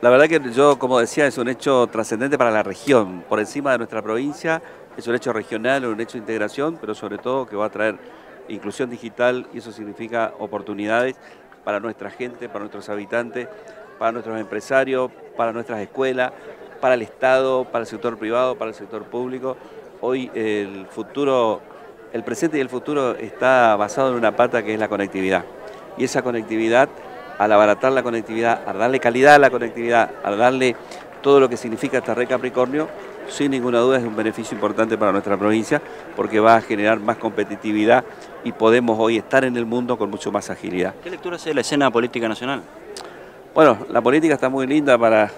La verdad que yo, como decía, es un hecho trascendente para la región, por encima de nuestra provincia, es un hecho regional, un hecho de integración, pero sobre todo que va a traer inclusión digital y eso significa oportunidades para nuestra gente, para nuestros habitantes, para nuestros empresarios, para nuestras escuelas, para el Estado, para el sector privado, para el sector público. Hoy el futuro, el presente y el futuro está basado en una pata que es la conectividad. Y esa conectividad, al abaratar la conectividad, al darle calidad a la conectividad, al darle todo lo que significa esta red Capricornio, sin ninguna duda es un beneficio importante para nuestra provincia porque va a generar más competitividad y podemos hoy estar en el mundo con mucho más agilidad. ¿Qué lectura hace de la escena política nacional? Bueno, la política está muy linda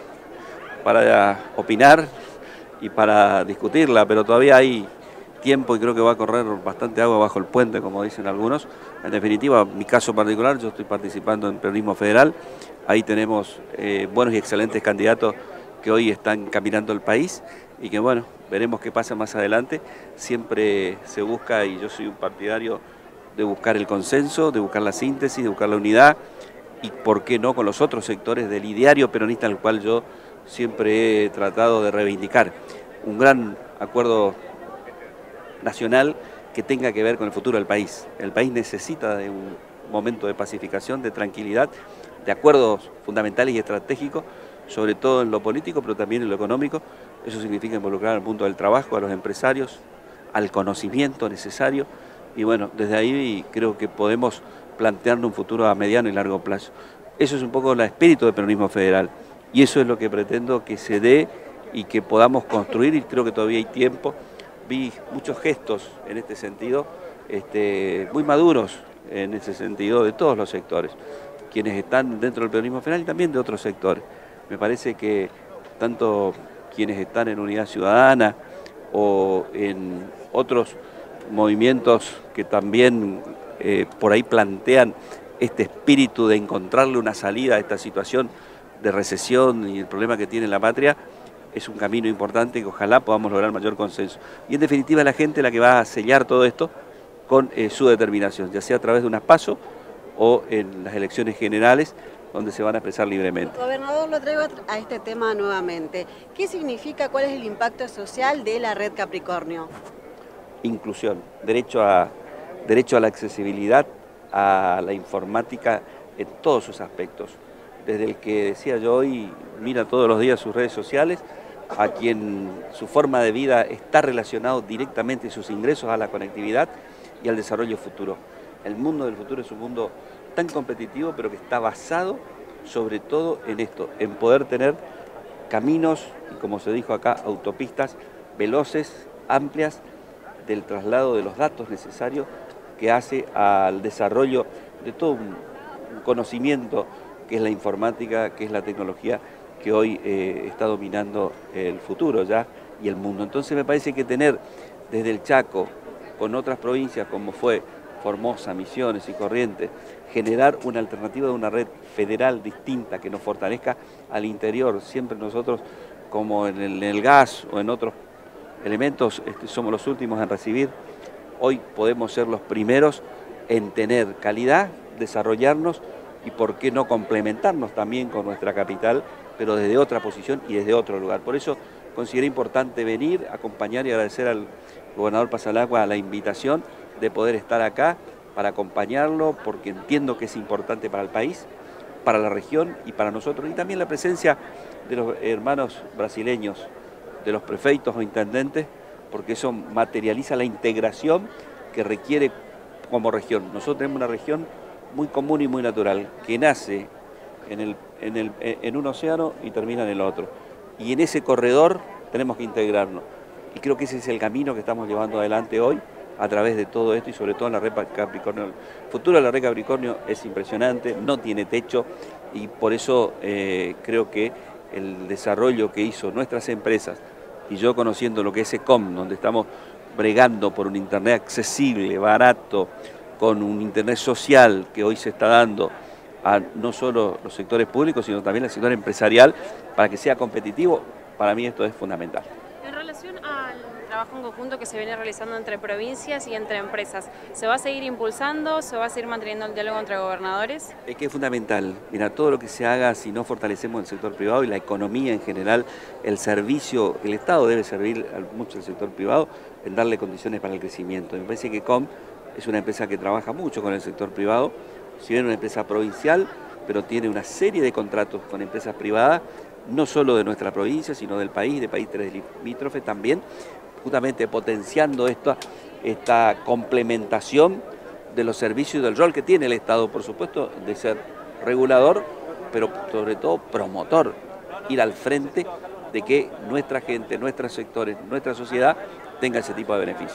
para opinar y para discutirla, pero todavía hay tiempo y creo que va a correr bastante agua bajo el puente, como dicen algunos. En definitiva, en mi caso particular, yo estoy participando en peronismo federal. Ahí tenemos buenos y excelentes candidatos que hoy están caminando el país y que, bueno, veremos qué pasa más adelante. Siempre se busca, y yo soy un partidario de buscar el consenso, de buscar la síntesis, de buscar la unidad y, por qué no, con los otros sectores del ideario peronista al cual yo siempre he tratado de reivindicar. Un gran acuerdo nacional que tenga que ver con el futuro del país. El país necesita de un momento de pacificación, de tranquilidad, de acuerdos fundamentales y estratégicos, sobre todo en lo político, pero también en lo económico. Eso significa involucrar al mundo del trabajo, a los empresarios, al conocimiento necesario. Y bueno, desde ahí creo que podemos plantearnos un futuro a mediano y largo plazo. Eso es un poco el espíritu del peronismo federal. Y eso es lo que pretendo que se dé y que podamos construir, y creo que todavía hay tiempo. Vi muchos gestos en este sentido, muy maduros en ese sentido de todos los sectores, quienes están dentro del peronismo federal y también de otros sectores. Me parece que tanto quienes están en Unidad Ciudadana o en otros movimientos que también por ahí plantean este espíritu de encontrarle una salida a esta situación de recesión y el problema que tiene la patria, es un camino importante que ojalá podamos lograr mayor consenso. Y en definitiva la gente la que va a sellar todo esto con su determinación, ya sea a través de unas PASO o en las elecciones generales, donde se van a expresar libremente. Gobernador, lo traigo a este tema nuevamente. ¿Qué significa, cuál es el impacto social de la red Capricornio? Inclusión, derecho a la accesibilidad a la informática en todos sus aspectos. Desde el que decía yo hoy, mira todos los días sus redes sociales, a quien su forma de vida está relacionado directamente sus ingresos a la conectividad y al desarrollo futuro. El mundo del futuro es un mundo tan competitivo, pero que está basado sobre todo en esto, en poder tener caminos, y como se dijo acá, autopistas veloces, amplias, del traslado de los datos necesarios que hace al desarrollo de todo un conocimiento que es la informática, que es la tecnología que hoy está dominando el futuro ya y el mundo. Entonces me parece que tener desde el Chaco, con otras provincias como fue Formosa, Misiones y Corrientes, generar una alternativa de una red federal distinta que nos fortalezca al interior. Siempre nosotros, como en el gas o en otros elementos, somos los últimos en recibir. Hoy podemos ser los primeros en tener calidad, desarrollarnos y por qué no complementarnos también con nuestra capital, pero desde otra posición y desde otro lugar. Por eso consideré importante venir, acompañar y agradecer al gobernador Pasalacqua la invitación de poder estar acá para acompañarlo, porque entiendo que es importante para el país, para la región y para nosotros. Y también la presencia de los hermanos brasileños, de los prefeitos o intendentes, porque eso materializa la integración que requiere como región. Nosotros tenemos una región muy común y muy natural, que nace en un océano y termina en el otro. Y en ese corredor tenemos que integrarnos. Y creo que ese es el camino que estamos llevando adelante hoy, a través de todo esto y sobre todo en la red Capricornio. El futuro de la red Capricornio es impresionante, no tiene techo y por eso creo que el desarrollo que hizo nuestras empresas, y yo conociendo lo que es ECOM, donde estamos bregando por un internet accesible, barato, con un internet social que hoy se está dando a no solo los sectores públicos, sino también al sector empresarial, para que sea competitivo, para mí esto es fundamental. En relación al trabajo en conjunto que se viene realizando entre provincias y entre empresas. ¿Se va a seguir impulsando? ¿Se va a seguir manteniendo el diálogo entre gobernadores? Es que es fundamental. Mira, todo lo que se haga, si no fortalecemos el sector privado y la economía en general, el servicio, el Estado debe servir mucho al sector privado en darle condiciones para el crecimiento. Me parece que COM es una empresa que trabaja mucho con el sector privado, si bien es una empresa provincial, pero tiene una serie de contratos con empresas privadas, no solo de nuestra provincia, sino del país, de países limítrofes también, justamente potenciando esta complementación de los servicios y del rol que tiene el Estado, por supuesto, de ser regulador, pero sobre todo promotor, ir al frente de que nuestra gente, nuestros sectores, nuestra sociedad tenga ese tipo de beneficios.